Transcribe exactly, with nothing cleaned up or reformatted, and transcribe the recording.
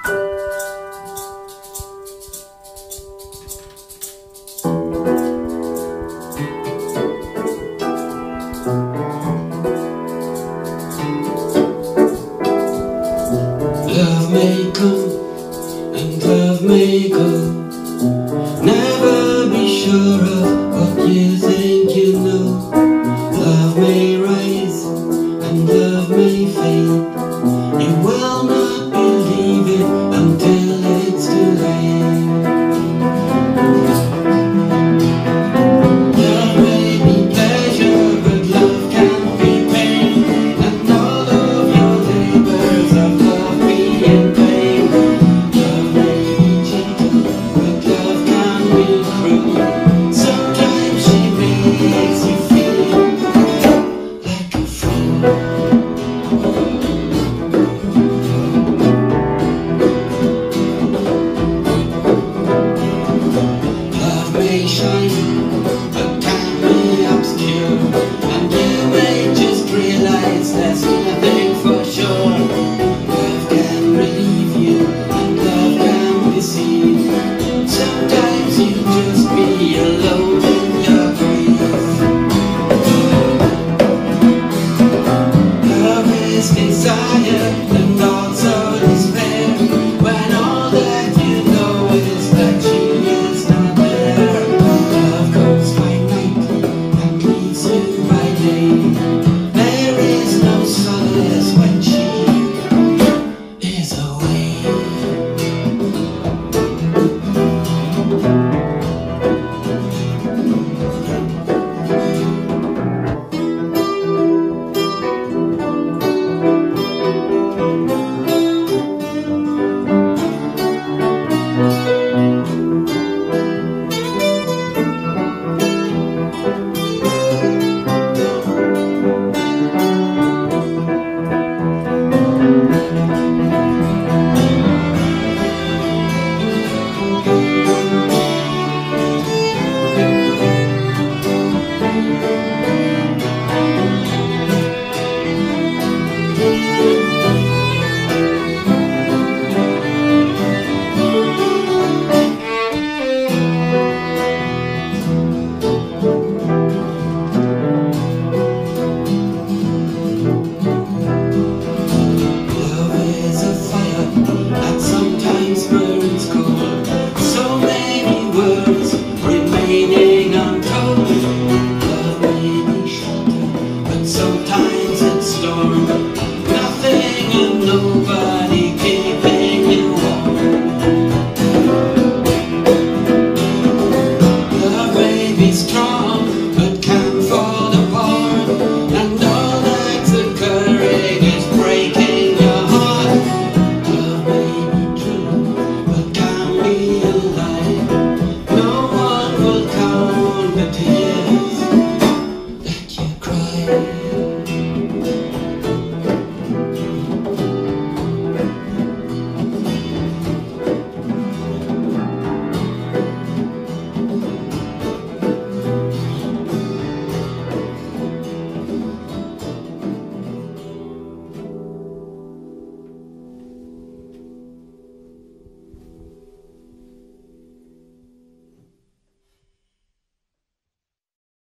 Love may come and love may go. Never be sure of what you think you know. Love may rise and love may fade. You will not believe it until it's too late. Love may be pleasure, but love can be pain. And all of your labors of love be in vain. Love may be gentle, but love can be cruel. Sometimes she makes you feel like a fool. Love may shine, but can be obscure. And you may just realize there's nothing for sure. Love can relieve you, and love can deceive. Sometimes you just be alone.